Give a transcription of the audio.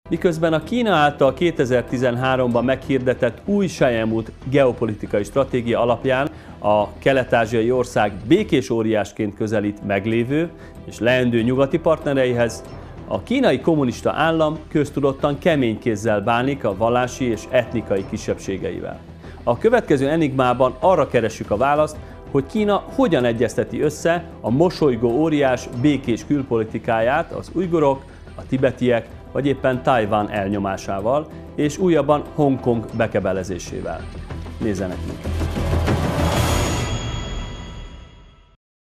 Miközben a Kína által 2013-ban meghirdetett új Selyemút geopolitikai stratégia alapján a kelet-ázsiai ország békés óriásként közelít meglévő és leendő nyugati partnereihez, a kínai kommunista állam köztudottan kemény kézzel bánik a vallási és etnikai kisebbségeivel. A következő enigmában arra keressük a választ, hogy Kína hogyan egyezteti össze a mosolygó óriás békés külpolitikáját az ujgurok, a tibetiek vagy éppen Tajvan elnyomásával és újabban Hongkong bekebelezésével. Nézzenek minket!